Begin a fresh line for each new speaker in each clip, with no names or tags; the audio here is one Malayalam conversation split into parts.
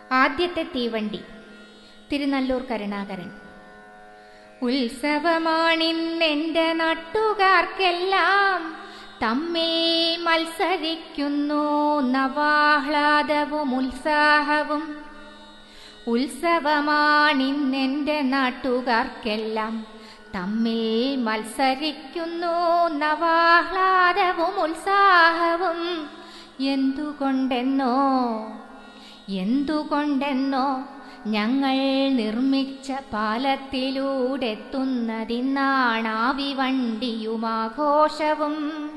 ആദ്യത്തെ തീവണ്ടി. തിരുനല്ലൂർ കരുണാകരൻ. ഉത്സവമാണിന്നെൻ്റെ നാട്ടുകാർക്കെല്ലാം, തമ്മിൽ മത്സരിക്കുന്നു നവാഹ്ലാദവും ഉത്സാഹവും. ഉത്സവമാണിന്നെൻ്റെ നാട്ടുകാർക്കെല്ലാം, തമ്മിൽ മത്സരിക്കുന്നു നവാഹ്ലാദവും ഉത്സാഹവും. എന്തുകൊണ്ടെന്നോ ഞങ്ങൾ നിർമ്മിച്ച പാലത്തിലൂടെ എത്തുന്നതിന്നാണാവി വണ്ടിയും ആഘോഷവും.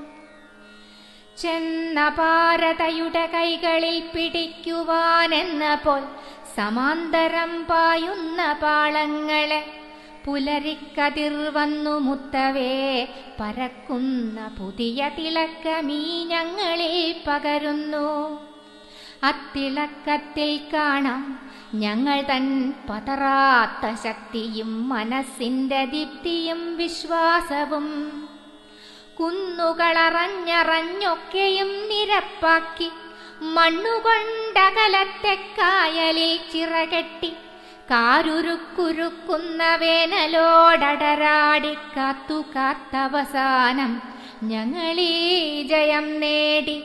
ചെന്ന ഭാരതയുടെ കൈകളിൽ പിടിക്കുവാനെന്നപ്പോൾ സമാന്തരം പായുന്ന പാളങ്ങളെ പുലരിക്കതിർ വന്നു മുത്തവേ പരക്കുന്ന പുതിയ തിളക്കമീ ഞങ്ങളിൽ പകരുന്നു. അത്തിളക്കത്തിൽ കാണാം ഞങ്ങൾ തൻ പതറാത്ത ശക്തിയും മനസ്സിന്റെ ദീപ്തിയും വിശ്വാസവും. കുന്നുകളറിഞ്ഞൊക്കെയും നിരപ്പാക്കി മണ്ണുകൊണ്ടകലത്തെ കായലിൽ ചിറകെട്ടി കാരുരുക്കുരുക്കുന്ന വേനലോടടരാടി കാത്തവസാനം ഞങ്ങളീ ജയം നേടി.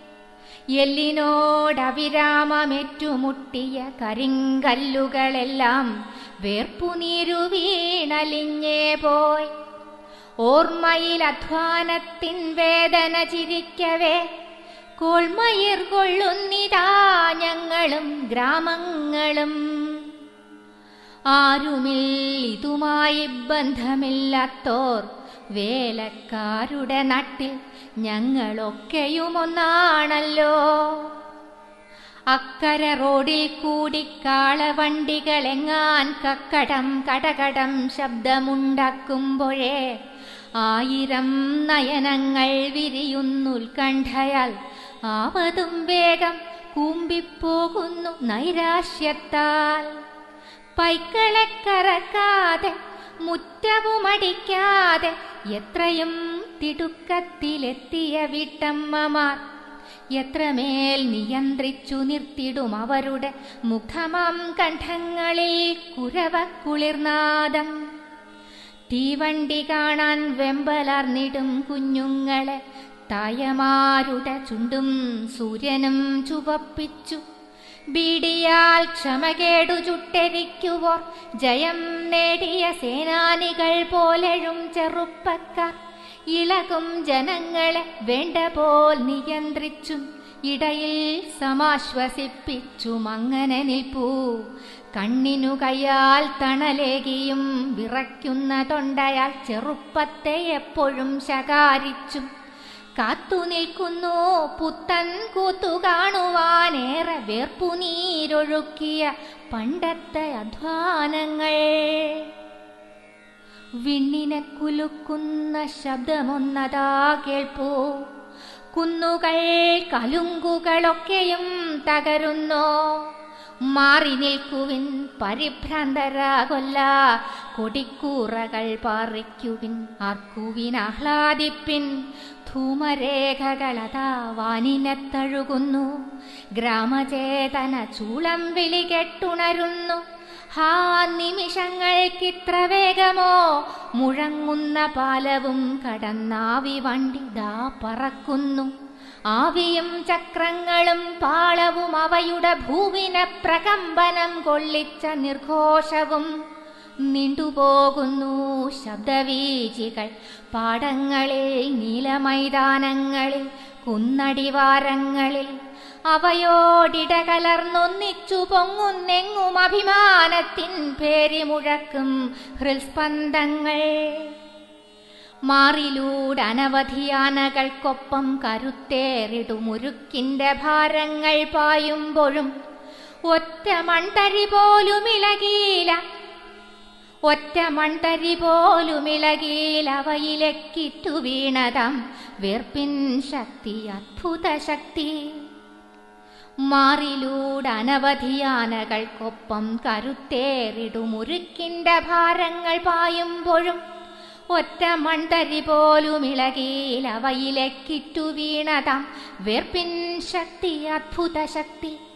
എല്ലിനോടവിരാമമേറ്റുമുട്ടിയ കരിങ്കല്ലുകളെല്ലാം വേർപ്പുനീരു വീണലിഞ്ഞേ പോയി. ഓർമ്മയിൽ അധ്വാനത്തിൻ വേദന ചിരിക്കവേ കോൾമയിർ കൊള്ളുന്നിതാ ഞങ്ങളും ഗ്രാമങ്ങളും. ആരുമിതുമായി ബന്ധമില്ലാത്തോർ വേലക്കാരുടെ നാട്ടിൽ ഞങ്ങളൊക്കെയും ഒന്നാണല്ലോ. അക്കര റോഡിൽ കൂടി കാളവണ്ടികളെങ്ങാൻ കക്കടം കടകടം ശബ്ദമുണ്ടാക്കുമ്പോഴേ 1000 നയനങ്ങൾ വിരിയുന്നുൽക്കണ്ഠയാൽ ആവതും വേഗം കൂമ്പിപ്പോകുന്നു നൈരാശ്യത്താൽ. പൈക്കളെ കറക്കാതെ മുറ്റവുമടിക്കാതെ എത്രയും തിടുക്കത്തിലെത്തിയ വീട്ടമ്മമാർ എത്രമേൽ നിയന്ത്രിച്ചു നിർത്തിടും അവരുടെ മുഖമാം കണ്ഠങ്ങളിൽ കുരവക്കുളിർനാദം. തീവണ്ടി കാണാൻ വെമ്പലർന്നിടും കുഞ്ഞുങ്ങളെ തായമാരുടെ ചുണ്ടും സൂര്യനും ചുവപ്പിച്ചു. ബീഡിയാൽ ക്ഷമകേടു ചുട്ടെരിക്കുവോർ ജയം നേടിയ സേനാനികൾ പോലെഴും ചെറുപ്പക്കാർ ഇളകും ജനങ്ങളെ വേണ്ട പോൽ നിയന്ത്രിച്ചും ഇടയിൽ സമാശ്വസിപ്പിച്ചും അങ്ങനെ നിൽപ്പൂ. കണ്ണിനു കയ്യാൽ തണലേകിയും വിറയ്ക്കുന്ന തൊണ്ടയാൽ ചെറുപ്പത്തെ എപ്പോഴും ശകാരിച്ചും കാത്തുനിൽക്കുന്നു പുത്തൻ കൂത്തു കാണുവാനേറെ വേർപ്പുനീരൊഴുക്കിയ പണ്ടത്തെ അധ്വാനങ്ങൾ. വിണ്ണിനെ കുലുക്കുന്ന ശബ്ദമൊന്നതാ കേൾപ്പൂ. കുന്നുകൾ കലുങ്കുകളൊക്കെയും തകരുന്നോ. മാറി നിൽക്കുവിൻ പരിഭ്രാന്തരാകൊല്ല, കൊടിക്കൂറകൾ പാറിക്കുവിൻ ആർക്കുവിൻ ആഹ്ലാദിപ്പിൻ. ധൂമരേഖകളതാ വാനിനെ തഴുകുന്നു, ഗ്രാമചേതന ചൂളം വിളി കെട്ടുണരുന്നു. ഹാ നിമിഷങ്ങൾക്കിത്ര വേഗമോ, മുഴങ്ങുന്ന പാലവും കടന്നാവി വണ്ടിതാ പറക്കുന്നു. ആവിയും ചക്രങ്ങളും പാളവും അവയുടെ ഭൂവിനെ പ്രകമ്പനം കൊള്ളിച്ച നിർഘോഷവും. നീണ്ടുപോകുന്നു ശബ്ദവീചികൾ പാടങ്ങളിൽ, നീലമൈതാനങ്ങളിൽ, കുന്നടിവാരങ്ങളിൽ. അവയോടിടകലർന്നൊന്നിച്ചു പൊങ്ങുന്നെങ്ങും അഭിമാനത്തിൻ പേരിമുഴക്കും ഹൃൽസ്പന്ദങ്ങൾ. മാറിലൂടെ അനവധി ആനകൾക്കൊപ്പം കരുത്തേറിടുമുരുക്കിന്റെ ഭാരങ്ങൾ പായുമ്പോഴും ഒറ്റ മൺതരി പോലും ഇളകിയില്ല അവയിലേക്കിറ്റു വീണതാം വേർപ്പിൻ ശക്തി, അത്ഭുത ശക്തി. മാറിലൂടെ അനവധി ആനകൾക്കൊപ്പം കരുത്തേറിടുമുരുക്കിന്റെ ഭാരങ്ങൾ പായുമ്പോഴും ഒറ്റ മൺതരി പോലും ഇളകിയില്ല അവയിലേക്കിറ്റു വീണതാം വേർപ്പിൻ ശക്തി, അത്ഭുത ശക്തി.